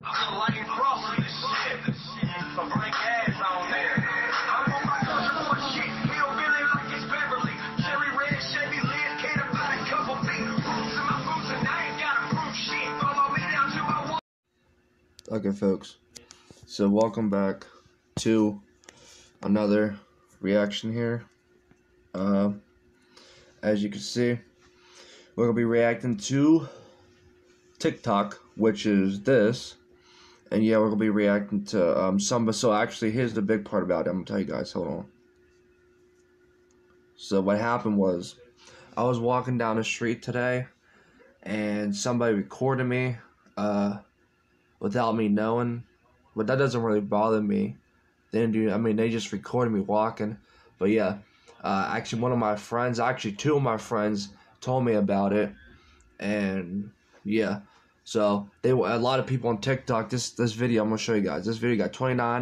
Okay, folks, so welcome back to another reaction here. As you can see, we're gonna be reacting to TikTok, which is this, and yeah, we're gonna be reacting to some. So actually, here's the big part about it. I'm gonna tell you guys. Hold on. So what happened was, I was walking down the street today, and somebody recorded me, without me knowing. But that doesn't really bother me. They didn't do. I mean, they just recorded me walking. But yeah, actually, one of my friends, actually two of my friends, told me about it, and yeah. So a lot of people on TikTok. This video I'm gonna show you guys. This video got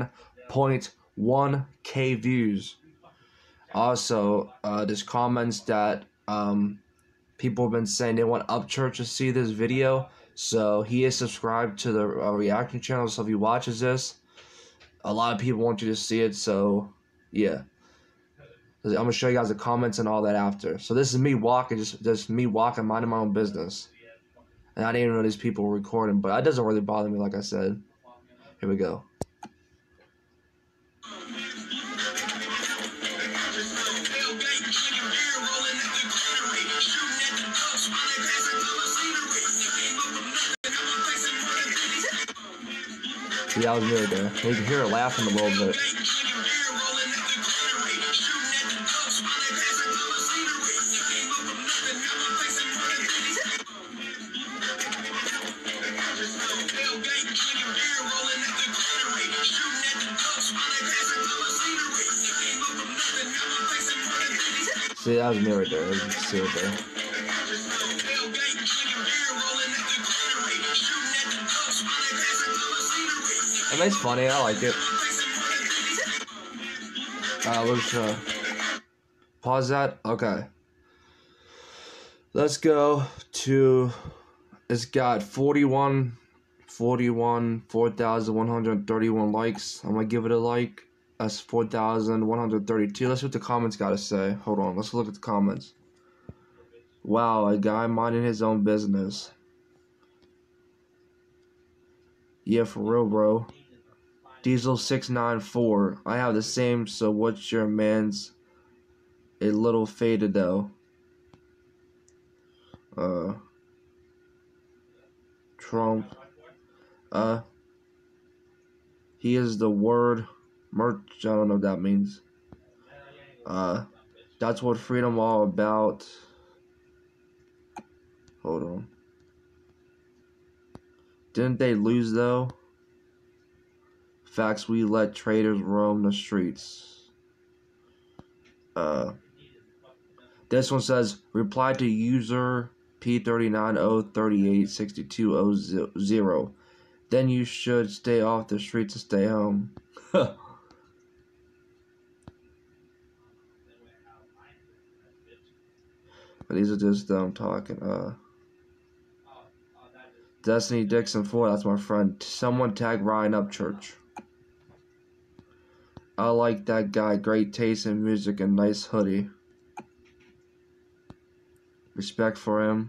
29.1K views. Also, there's comments that people have been saying they want Upchurch to see this video. So he is subscribed to the reaction channel. So if he watches this, a lot of people want you to see it. So yeah, I'm gonna show you guys the comments and all that after. So this is me walking, just me walking, minding my own business, and I didn't even know these people were recording. But that doesn't really bother me, like I said. Here we go. See, I was really there. You can hear her laughing a little bit. See, that was me right there. You can see it there. And that's funny. I like it. Let's pause that. Okay. Let's go to. It's got 4,131 likes. I'm gonna give it a like. That's 4,132. Let's see what the comments gotta say. Hold on. Let's look at the comments. Wow, a guy minding his own business. Yeah, for real, bro. Diesel694. I have the same, so what's your man's a little faded though? Trump. He is the word merch. I don't know what that means. That's what freedom all about. Hold on. Didn't they lose though? Facts, we let traitors roam the streets. This one says, reply to user P390386200. Then you should stay off the streets and stay home. But these are just them talking. Destiny Dixon 4, that's my friend. Someone tag Ryan Upchurch. I like that guy. Great taste in music and nice hoodie. Respect for him.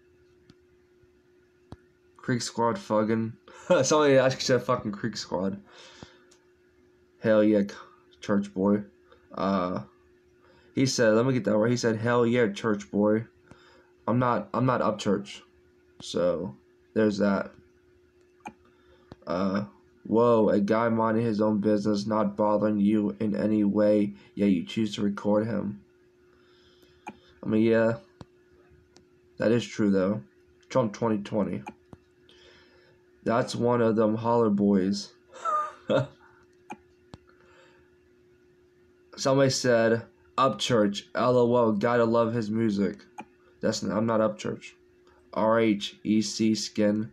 Creek Squad fucking. Somebody actually said fucking Creek Squad. Hell yeah, church boy. He said, let me get that right. He said, hell yeah, church boy. I'm not Upchurch. So there's that. Whoa, a guy minding his own business, not bothering you in any way, yet you choose to record him. I mean, yeah, that is true though. Trump 2020. That's one of them holler boys. Somebody said, Upchurch, LOL, gotta love his music. I'm not Upchurch. RHEC skin.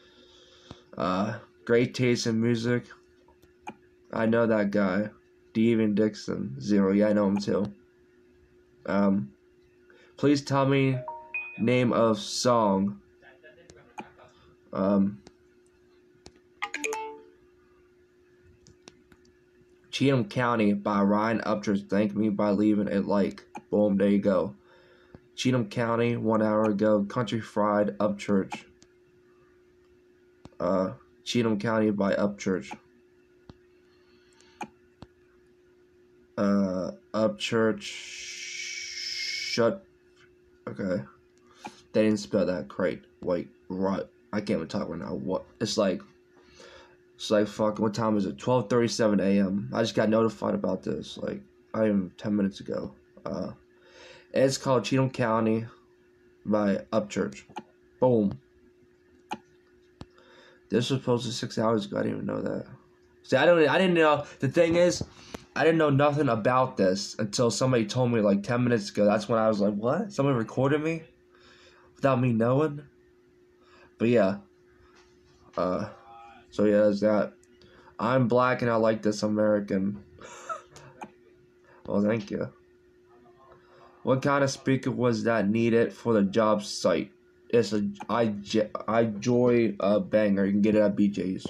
Great taste in music. I know that guy. Steven Dixon 0. Yeah, I know him too. Please tell me name of song. Cheatham County by Ryan Upchurch. Thank me by leaving a like. Boom, there you go. Cheatham County, 1 hour ago. Country Fried Upchurch. Cheatham County by Upchurch. Upchurch. Shut. Okay. They didn't spell that great. Wait, right. I can't even talk right now. What? It's like fucking. What time is it? 12:37 a.m. I just got notified about this. Like, I am 10 minutes ago. It's called Cheatham County by Upchurch. Boom. This was posted 6 hours ago. I didn't even know that. See, I didn't know. The thing is, I didn't know nothing about this until somebody told me like 10 minutes ago. That's when I was like, what? Somebody recorded me without me knowing? But yeah. So yeah, that's that. I'm black and I like this American. Well, thank you. What kind of speaker was that needed for the job site? It's a iJoy banger. You can get it at BJ's.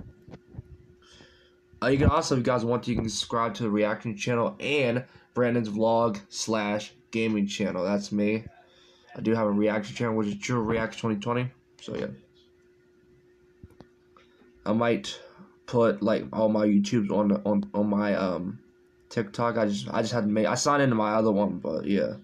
You can also, if you guys want to, you can subscribe to the reaction channel and Brandon's vlog / gaming channel. That's me. I do have a reaction channel, which is True Reaction 2020. So yeah, I might put like all my YouTubes on my TikTok. I just had to make. I signed into my other one, but yeah.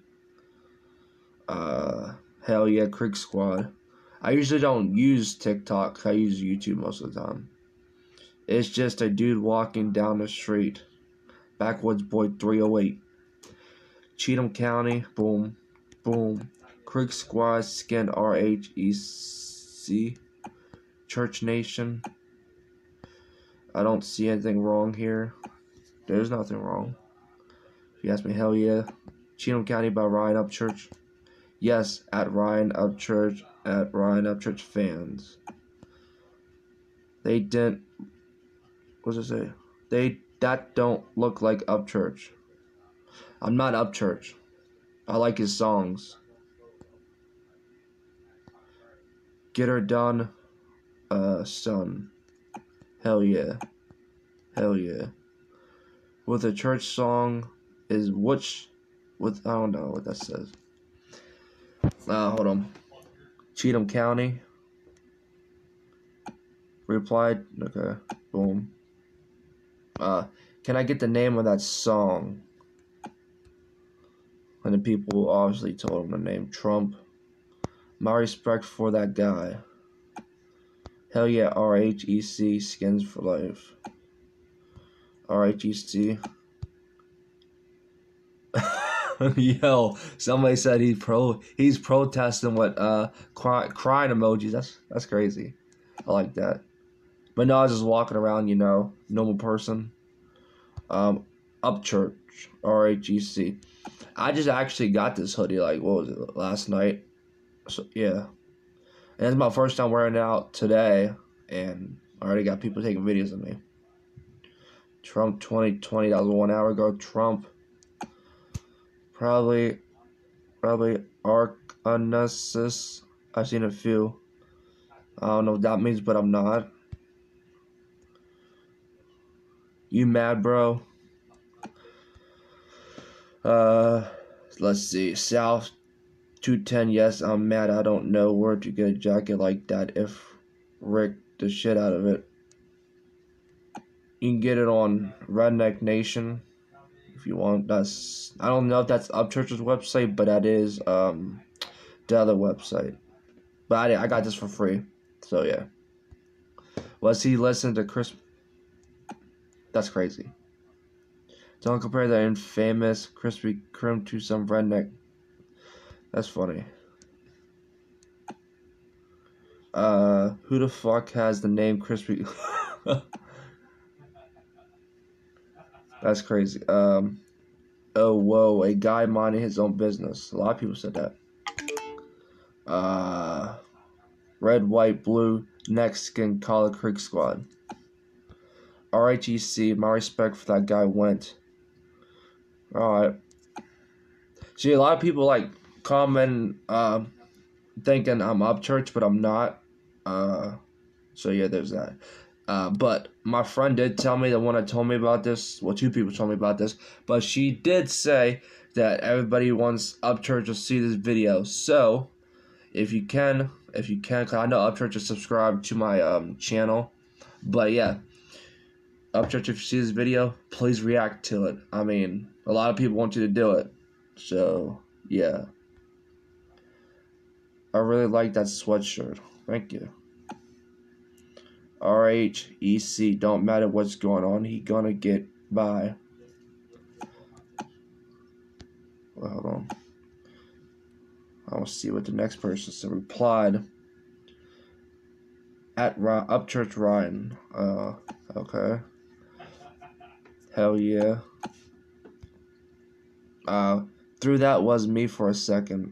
Hell yeah, Creek Squad. I usually don't use TikTok. I use YouTube most of the time. It's just a dude walking down the street. Backwoods Boy 308. Cheatham County. Boom. Boom. Creek Squad. Skin RHEC. Church Nation. I don't see anything wrong here. There's nothing wrong. If you ask me, hell yeah. Cheatham County by Ryan Upchurch. Yes, at Ryan Upchurch. At Ryan Upchurch fans. They didn't. What does it say? That don't look like Upchurch. I'm not Upchurch. I like his songs. Get her done, son. Hell yeah. Hell yeah. With a church song is which with I don't know what that says. Hold on. Cheatham County. Replied. Okay. Boom. Can I get the name of that song? And the people obviously told him the name. Trump. My respect for that guy. Hell yeah, RHEC, Skins for Life. RHEC. Yo, somebody said he's protesting with crying emojis. That's crazy. I like that. But no, I was just walking around, you know, normal person. Upchurch, RHEC. I just actually got this hoodie, like, what was it, last night? So, yeah. And it's my first time wearing it out today, and I already got people taking videos of me. Trump 2020, that was 1 hour ago. Trump. Probably Arkansas. I've seen a few. I don't know what that means, but I'm not. You mad, bro? Let's see. South 210. Yes, I'm mad. I don't know where to get a jacket like that. If Rick the shit out of it. You can get it on Redneck Nation if you want. That's, I don't know if that's Upchurch's website, but that is the other website. But I got this for free, so yeah. Was he listening to Chris? That's crazy. Don't compare that infamous Krispy Kreme to some redneck. That's funny. Who the fuck has the name Krispy? That's crazy. Oh, whoa, a guy minding his own business. A lot of people said that. Red, white, blue, next skin, Collar Creek Squad. RHEC, my respect for that guy went. Alright. See, a lot of people like comment thinking I'm Upchurch, but I'm not. So yeah, there's that. But my friend did tell me, the one that told me about this, well, two people told me about this, but she did say that everybody wants Upchurch to see this video. So, if you can, cause I know Upchurch is subscribed to my channel, but yeah, Upchurch, if you see this video, please react to it. I mean, a lot of people want you to do it, so yeah. I really like that sweatshirt. Thank you. RHEC, don't matter what's going on, he gonna get by. Well, hold on. I want to see what the next person said. Replied at Upchurch Ryan. Okay. Hell yeah. Through that was me for a second.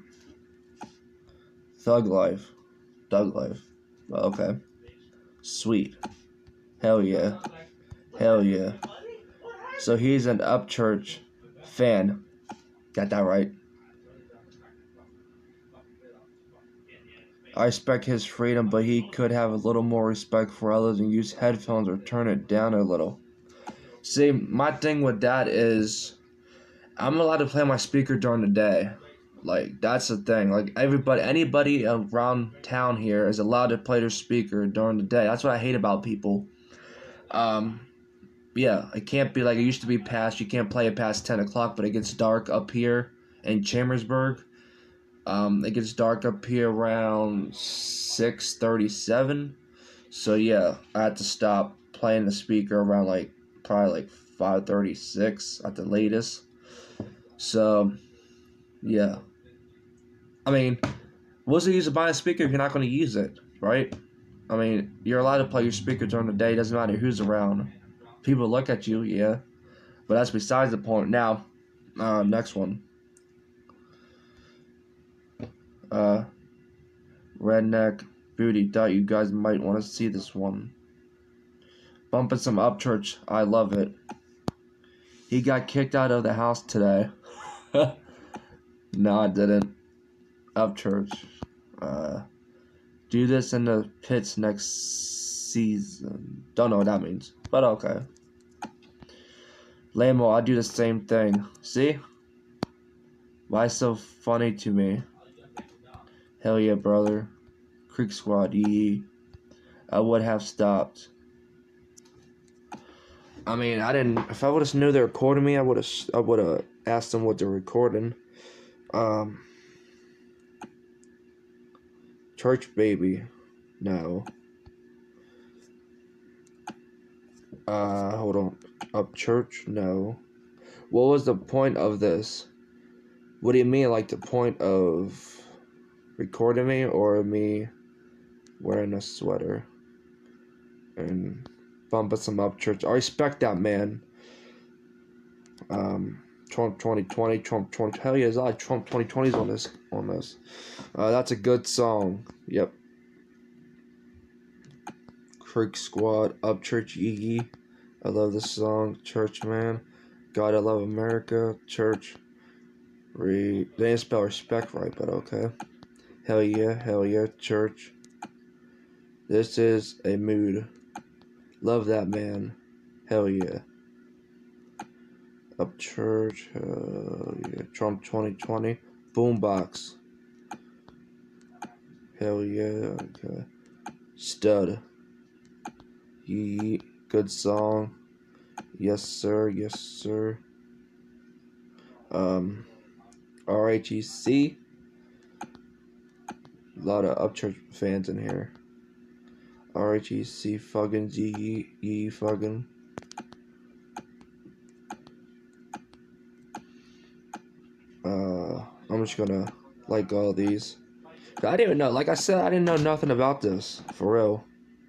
Thug life. Okay. Sweet. Hell yeah. Hell yeah. So he's an Upchurch fan. Got that right. I respect his freedom, but he could have a little more respect for others and use headphones or turn it down a little. See, my thing with that is I'm allowed to play my speaker during the day. Like, that's the thing. Like, anybody around town here is allowed to play their speaker during the day. That's what I hate about people. Yeah, it can't be like it used to be past. You can't play it past 10 o'clock, but it gets dark up here in Chambersburg. It gets dark up here around 6:37. So yeah, I had to stop playing the speaker around probably 5:36 at the latest. So yeah, I mean, what's the use of buying a speaker if you're not going to use it, right? I mean, you're allowed to play your speaker during the day. Doesn't matter who's around. People look at you, yeah, but that's besides the point. Now, next one. Redneck Booty, thought you guys might want to see this one. Bumping some Upchurch, I love it. He got kicked out of the house today. No, I didn't. Upchurch. Do this in the pits next season. Don't know what that means, but okay. Lamo, I do the same thing. See? Why so funny to me? Hell yeah, brother. Creek Squad, yee. I would have stopped. I mean, I didn't. If I would have knew they were recording me, I would have asked them what they're recording. Church baby, no. Hold on. Upchurch, no. What was the point of this? What do you mean, like the point of recording me or me wearing a sweater and bumping some Upchurch? I respect that, man. Trump 2020, Trump 20. Hell yeah, there's a lot of Trump 2020s on this. That's a good song. Yep. Creek Squad, Upchurch, yee. I love this song. Church, man. God, I love America. Church. They didn't spell respect right, but okay. Hell yeah, church. This is a mood. Love that, man. Hell yeah. Upchurch, yeah. Trump 2020. Boombox. Hell yeah, okay. Stud. Yee. Good song. Yes, sir. RHEC. A lot of Upchurch fans in here. RHEC fucking G fucking. I'm just gonna like all these. I didn't even know. Like I said, I didn't know nothing about this for real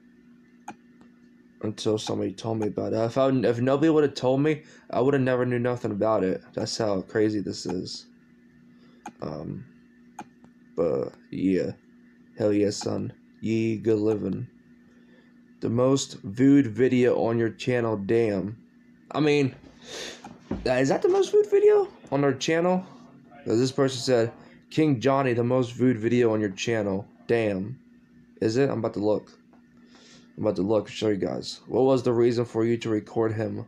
until somebody told me about it. If nobody would have told me, I would have never knew nothing about it. That's how crazy this is. But yeah, hell yeah, son. Yee, good living. The most viewed video on your channel, damn. I mean, is that the most viewed video on our channel? This person said, King Johnny, the most viewed video on your channel. Damn. Is it? I'm about to look. I'm about to look and show you guys. What was the reason for you to record him?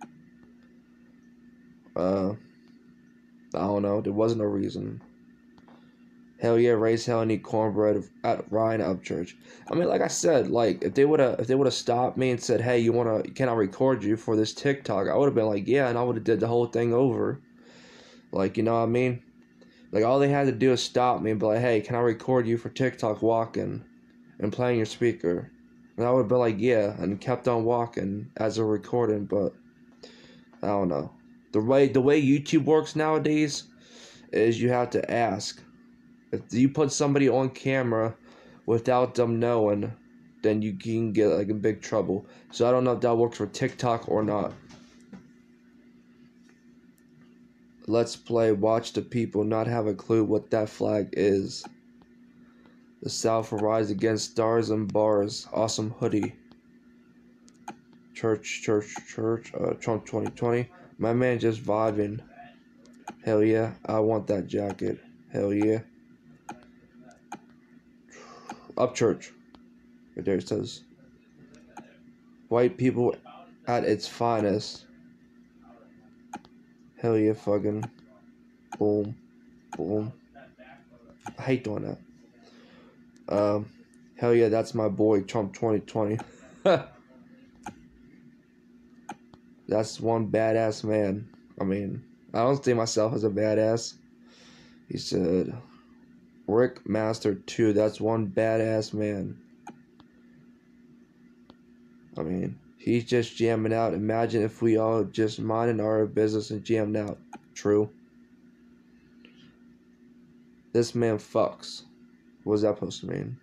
I don't know. There wasn't a reason. Hell yeah, raise hell and eat cornbread at Ryan Upchurch. I mean, like I said, like if they would have stopped me and said, "Hey, can I record you for this TikTok?" I would have been like, "Yeah," and I would have did the whole thing over. Like, you know what I mean? Like all they had to do is stop me and be like, "Hey, can I record you for TikTok walking and playing your speaker?" And I would have been like, "Yeah," and kept on walking as a recording. But I don't know. The way YouTube works nowadays is you have to ask. If you put somebody on camera without them knowing, then you can get like in big trouble. So I don't know if that works for TikTok or not. Let's play Watch the People not have a clue what that flag is. The South will rise against stars and bars. Awesome hoodie. Church. Trump 2020. My man just vibing. Hell yeah, I want that jacket. Hell yeah. Upchurch. Right there it says. White people at its finest. Hell yeah, fucking. Boom. Boom. I hate doing that. Hell yeah, that's my boy, Trump 2020. That's one badass man. I mean, I don't see myself as a badass. He said, Rick Master 2, that's one badass man. I mean, he's just jamming out. Imagine if we all just minded our business and jammed out. True. This man fucks. What does that supposed to mean?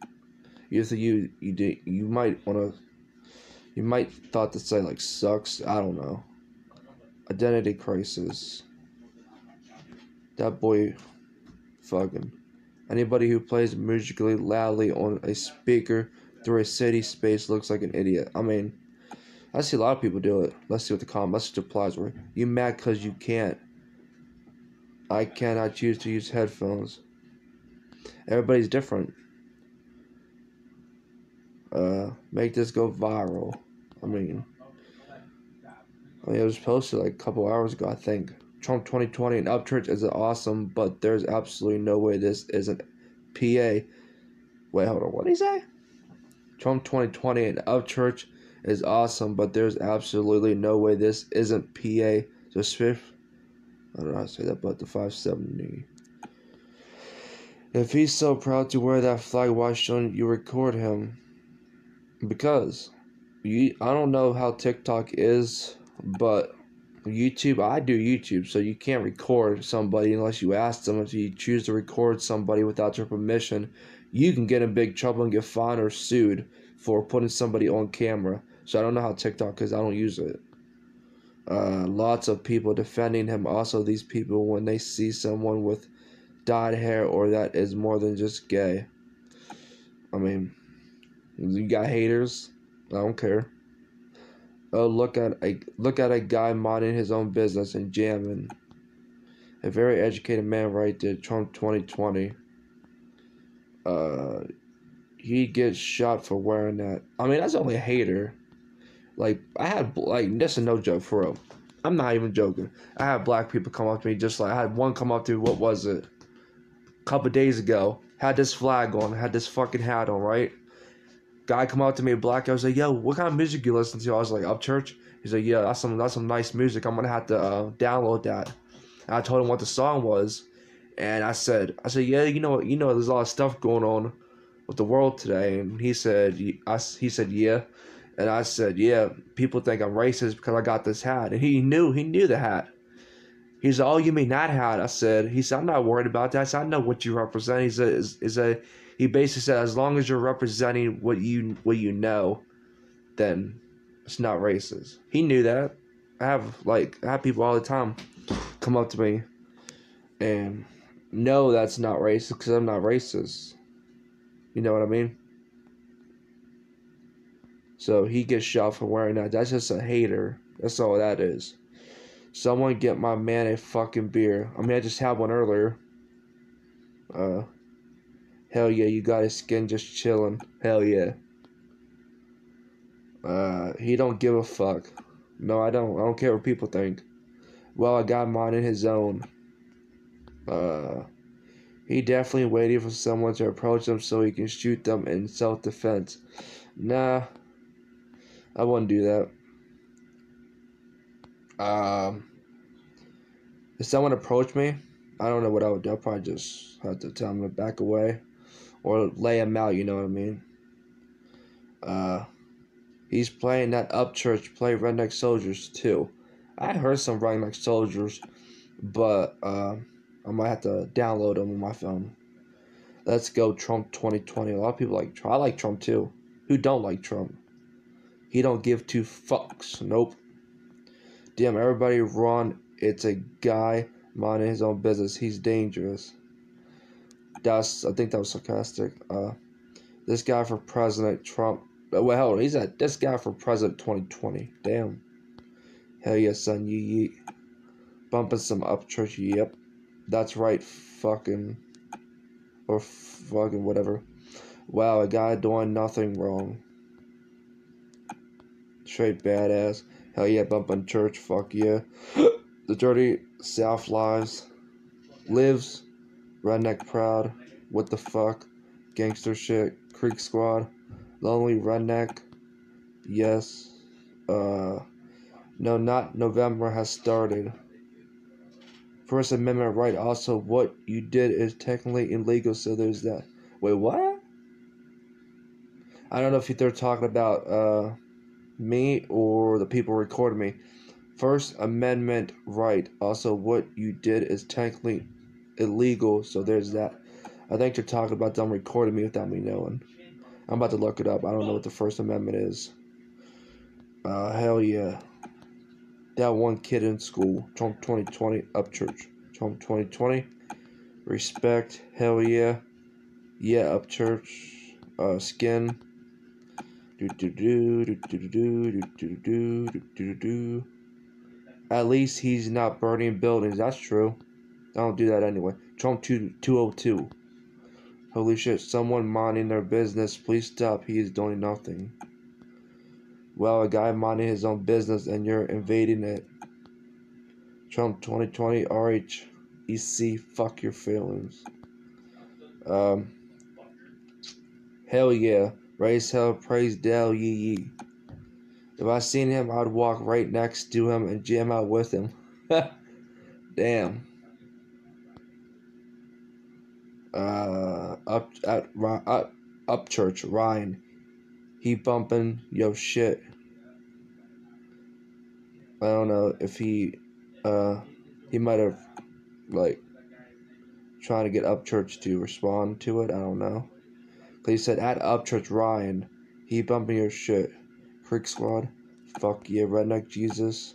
You might thought to say like sucks. I don't know. Identity crisis. That boy fucking. Anybody who plays musically loudly on a speaker through a city space looks like an idiot. I mean, I see a lot of people do it. Let's see what the message replies were. You mad because you can't. I cannot choose to use headphones. Everybody's different. Make this go viral. I mean, it was posted like a couple hours ago, I think. Trump 2020 and Upchurch is awesome, but there's absolutely no way this isn't PA. Wait, hold on. What did he say? Trump 2020 and Upchurch is awesome, but there's absolutely no way this isn't PA. So Swift, I don't know how to say that, but the 570. If he's so proud to wear that flag, why shouldn't you record him? Because I don't know how TikTok is, but YouTube, I do YouTube, so you can't record somebody unless you ask them. If you choose to record somebody without their permission, you can get in big trouble and get fined or sued for putting somebody on camera. So I don't know how TikTok is. I don't use it. Lots of people defending him. Also, these people, when they see someone with dyed hair or that is more than just gay. I mean, you got haters. I don't care. Oh, look at a guy minding his own business and jamming. A very educated man right there. Trump 2020. He gets shot for wearing that. I mean, that's only a hater. Like, this is no joke, for real. I'm not even joking. I had black people come up to me I had one come up to me, what was it? A couple days ago. Had this flag on, had this fucking hat on, right? Guy come up to me, black. I was like, "Yo, what kind of music you listen to?" I was like, "Upchurch." He's like, "Yeah, that's some nice music. I'm gonna have to download that." And I told him what the song was, and I said, "Yeah, you know, there's a lot of stuff going on with the world today." And he said, "Yeah," and I said, "Yeah, people think I'm racist because I got this hat." And he knew the hat. He said, "Oh, you mean that hat?" He said, "I'm not worried about that." I said, "I know what you represent." He said, he basically said, as long as you're representing what you know, then it's not racist. He knew that. I have people all the time come up to me and know that's not racist because I'm not racist. You know what I mean? So he gets shot for wearing that. That's just a hater. That's all that is. Someone get my man a fucking beer. I mean, I just had one earlier. Hell yeah, you got his skin just chilling. Hell yeah. He don't give a fuck. No, I don't. I don't care what people think. Well, I got mine in his own. He definitely waited for someone to approach him so he can shoot them in self-defense. Nah, I wouldn't do that. If someone approached me, I don't know what I would do. I'd probably just have to tell him to back away or lay him out, you know what I mean? He's playing that Upchurch play Redneck Soldiers too. I heard some Redneck Soldiers, but I might have to download them on my phone. Let's go Trump 2020. A lot of people like Trump. I like Trump too. Who don't like Trump? He don't give two fucks. Nope. Damn, everybody run. It's a guy minding his own business. He's dangerous. I think that was sarcastic. This guy for President Trump. Well, hold on. He's this guy for President 2020. Damn. Hell yeah, son. Yeet. Bumping some Upchurch. Yep. That's right. Fucking whatever. Wow, a guy doing nothing wrong. Straight badass. Hell yeah, bumping church. Fuck yeah. The dirty South lives. Redneck proud. What the fuck? Gangster shit. Creek Squad. Lonely redneck. Yes. No, not November has started. First Amendment right. Also, what you did is technically illegal, so there's that. Wait, what? I don't know if they're talking about me or the people recording me. First Amendment right. Also, what you did is technically illegal, so there's that. I think they're talking about them recording me without me knowing. I'm about to look it up. I don't know what the First Amendment is. Hell yeah. That one kid in school. Trump 2020, Upchurch. Trump 2020. Respect. Hell yeah. Yeah, Upchurch. Skin. At least he's not burning buildings. That's true. I don't do that anyway. Trump 202. Holy shit, someone minding their business. Please stop. He is doing nothing. Well, a guy minding his own business and you're invading it. Trump 2020 RHEC. Fuck your feelings. Hell yeah. Raise hell, praise Dell, yee. If I seen him, I'd walk right next to him and jam out with him. Damn. Upchurch, Ryan. He bumping yo shit. I don't know if he might have like trying to get Upchurch to respond to it. I don't know. Cause he said at Upchurch Ryan, he bumping your shit. Creek Squad, fuck yeah, Redneck Jesus.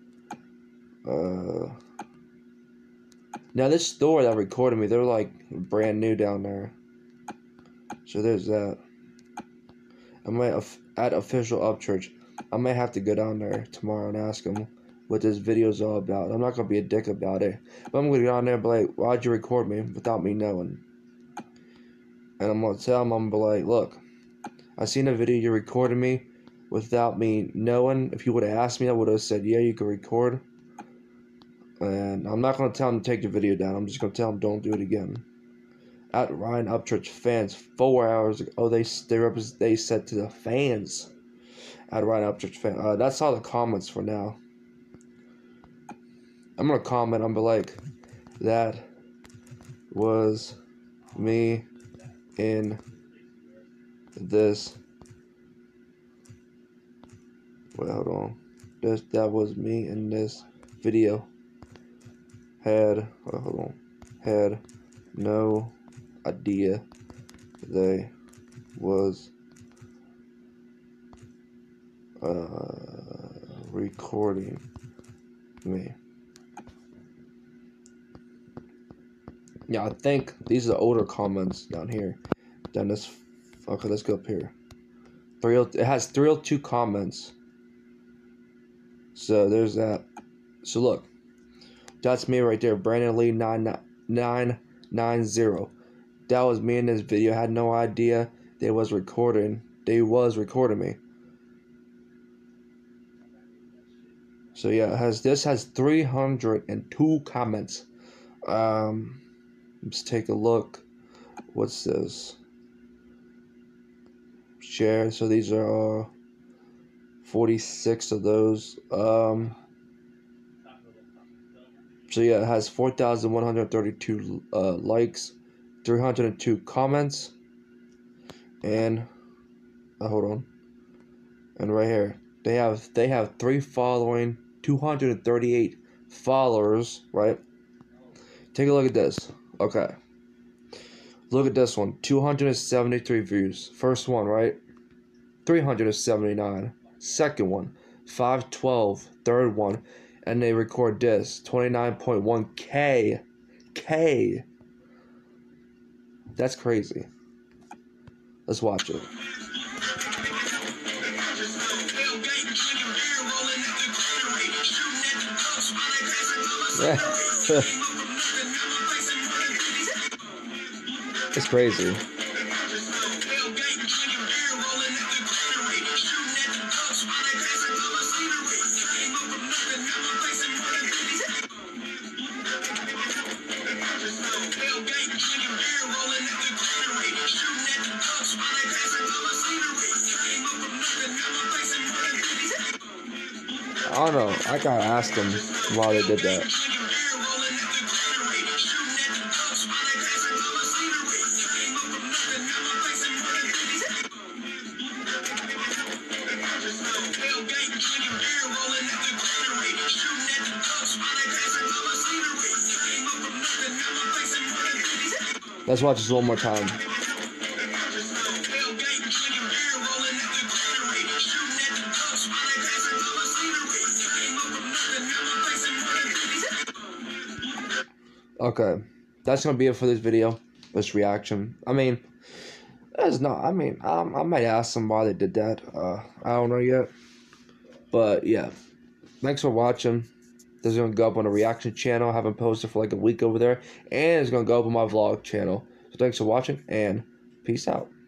Now this store that recorded me, they're like brand new down there. So there's that. I might at official Upchurch. I might have to go down there tomorrow and ask him what this video's all about. I'm not gonna be a dick about it, but I'm gonna go down there and be like, why'd you record me without me knowing? And I'm gonna tell him, I'm gonna be like, look, I seen a video you recorded me without me knowing. If you would have asked me, I would have said, yeah, you can record. And I'm not gonna tell him to take the video down. I'm just gonna tell him don't do it again. At Ryan Upchurch fans 4 hours ago. Oh, they said to the fans. At Ryan Upchurch fan. That's all the comments for now. I'm gonna comment. I'm gonna be like, that was me in this. Wait, hold on. That was me in this video. Had no idea they was recording me. Yeah, I think these are the older comments down here. Then this. Okay, let's go up here. It has 302 comments. So there's that. So look, that's me right there, Brandon Lee 990. That was me in this video. I had no idea they was recording me. So yeah, this has 302 comments. Let's take a look. What's this? Share. So these are 46 of those. So yeah, it has 4,132 likes, 302 comments, and hold on. And right here, they have 3 following, 238 followers, right? Take a look at this. Okay. Look at this one. 273 views. First one, right? 379. Second one, 512. Third one, and they record this 29.1K. K. That's crazy. Let's watch it. It's crazy. I don't know. I gotta ask them why they did that. Let's watch this one more time. Okay, that's gonna be it for this video. This reaction. I mean, that's not. I mean, I might ask them why they did that. I don't know yet. But yeah, thanks for watching. This is gonna go up on the reaction channel. I haven't posted for like a week over there, and it's gonna go up on my vlog channel. So thanks for watching, and peace out.